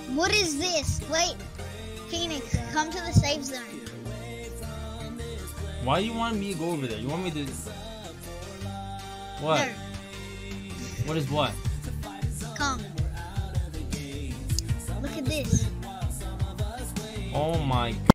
What is this? Wait. Phoenix, come to the safe zone. Why do you want me to go over there? You want me to... What? No. What is what? Come. Look at this. Oh my